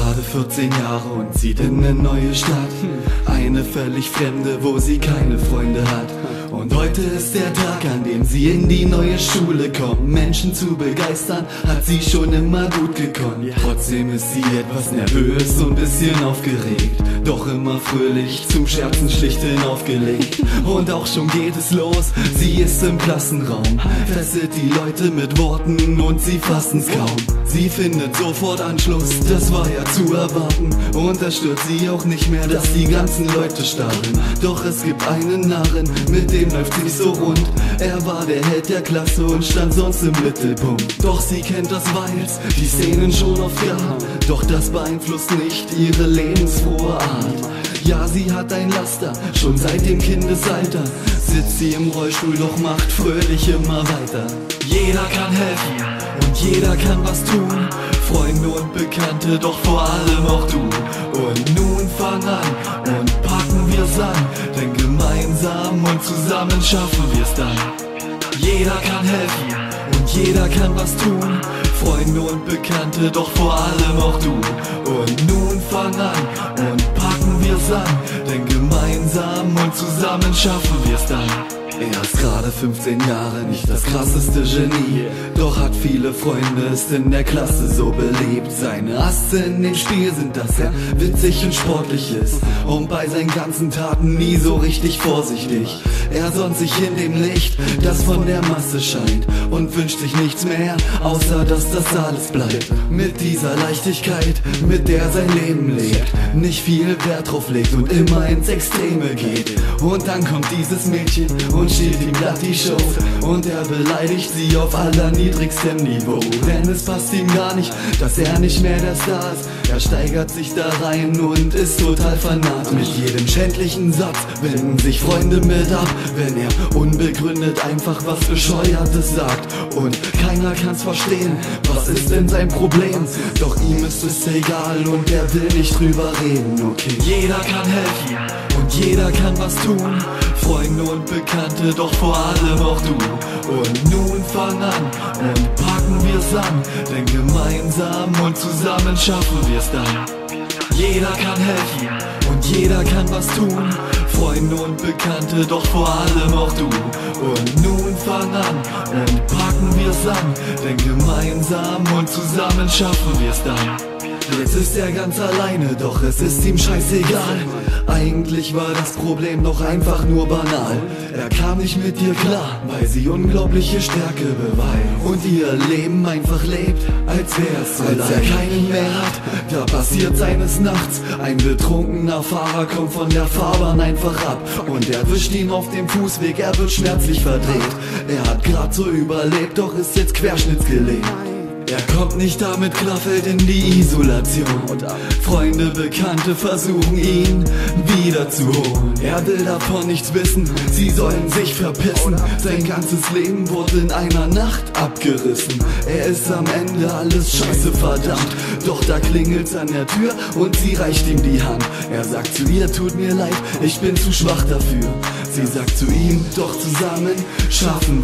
gerade 14 Jahre und zieht in eine neue Stadt. Eine völlig fremde, wo sie keine Freunde hat. Und heute ist der Tag, an dem sie in die neue Schule kommt. Menschen zu begeistern, hat sie schon immer gut gekonnt. Trotzdem ist sie etwas nervös und bisschen aufgeregt. Doch immer fröhlich, zum Scherzen schlichthin aufgelegt. Und auch schon geht es los, sie ist im Klassenraum. Fesselt die Leute mit Worten und sie fassen's kaum. Sie findet sofort Anschluss, das war ja zu erwarten. Und das stört sie auch nicht mehr, dass die ganzen Leute starren. Doch es gibt einen Narren, mit dem läuft nicht so rund. Er war der Held der Klasse und stand sonst im Mittelpunkt. Doch sie kennt das Walz, die Szenen schon oft gehabt. Doch das beeinflusst nicht ihre lebensfrohe Art. Ja, sie hat ein Laster, schon seit dem Kindesalter. Sitzt sie im Rollstuhl, doch macht fröhlich immer weiter. Jeder kann helfen und jeder kann was tun. Freunde und Bekannte, doch vor allem auch du. Und nun fang an und packen wir's an, denn gemeinsam und zusammen schaffen wir's dann. Jeder kann helfen und jeder kann was tun. Freunde und Bekannte, doch vor allem auch du. Und nun fang an und packen wir's an, denn gemeinsam und zusammen schaffen wir's dann. Er ist gerade 15 Jahre, nicht das krasseste Genie. Doch hat viele Freunde, ist in der Klasse so beliebt. Seine Asse in dem Spiel sind, dass er witzig und sportlich ist und bei seinen ganzen Taten nie so richtig vorsichtig. Er sonnt sich in dem Licht, das von der Masse scheint, und wünscht sich nichts mehr, außer dass das alles bleibt. Mit dieser Leichtigkeit, mit der sein Leben lebt, nicht viel Wert drauf legt und immer ins Extreme geht. Und dann kommt dieses Mädchen und steht ihm glatt die Show, und er beleidigt sie auf allerniedrigstem Niveau. Denn es passt ihm gar nicht, dass er nicht mehr der Star ist. Er steigert sich da rein und ist total fanatisch. Mit jedem schändlichen Satz wenden sich Freunde mit ab, wenn er unbegründet einfach was Bescheuertes sagt. Und keiner kann's verstehen, was ist denn sein Problem? Doch ihm ist es egal und er will nicht drüber reden, okay. Jeder kann helfen und jeder kann was tun. Freunde und Bekannte, doch vor allem auch du. Und nun fang an und packen wir's an, denn gemeinsam und zusammen schaffen wir's dann. Jeder kann helfen und jeder kann was tun. Freunde und Bekannte, doch vor allem auch du. Und nun fang an und packen wir's an, denn gemeinsam und zusammen schaffen wir's dann. Jetzt ist er ganz alleine, doch es ist ihm scheißegal. Eigentlich war das Problem doch einfach nur banal. Er kam nicht mit ihr klar, weil sie unglaubliche Stärke beweist und ihr Leben einfach lebt, als wär's so. Als er keinen mehr hat, da passiert seines Nachts. Ein betrunkener Fahrer kommt von der Fahrbahn einfach ab und erwischt ihn auf dem Fußweg, er wird schmerzlich verdreht. Er hat grad so überlebt, doch ist jetzt querschnittsgelähmt. Er kommt nicht damit klar, fällt in die Isolation. Freunde, Bekannte versuchen ihn wiederzuholen. Er will davon nichts wissen, sie sollen sich verpissen. Sein ganzes Leben wurde in einer Nacht abgerissen. Er ist am Ende alles scheiße verdammt. Doch da klingelt's an der Tür und sie reicht ihm die Hand. Er sagt zu ihr, tut mir leid, ich bin zu schwach dafür. Sie sagt zu ihm, doch zusammen schaffen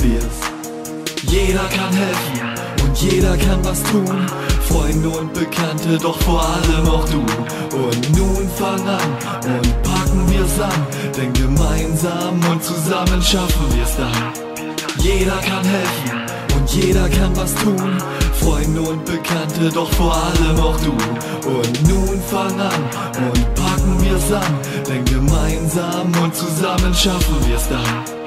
wir's. Jeder kann helfen und jeder kann was tun. Freunde und Bekannte, doch vor allem auch du. Und nun fang an und packen wir's an, denn gemeinsam und zusammen schaffen wir's dann. Jeder kann helfen und jeder kann was tun. Freunde und Bekannte, doch vor allem auch du. Und nun fang an und packen wir's an, denn gemeinsam und zusammen schaffen wir's dann.